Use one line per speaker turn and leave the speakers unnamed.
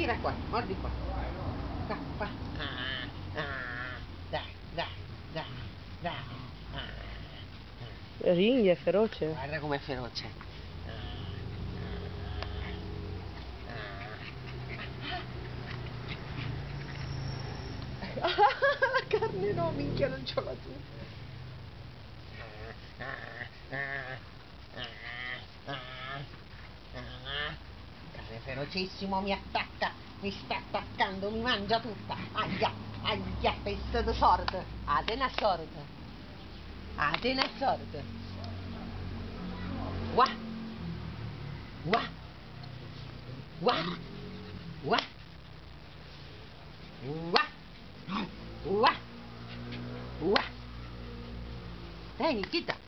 tira qua, mordi qua. Qua, qua. Dai, dai, dai, dai.
Ringhia, è feroce.
Guarda com'è feroce.
La carne no, minchia, non ce l'ho tu.
Cane ferocissimo, mi attacca, mi sta attaccando, mi mangia tutta. Aia, aia, peste di sorte. Atena sorte. Atena sorte. Qua. Qua. Qua. Qua. Qua. Qua. Qua. Dai, Nikita.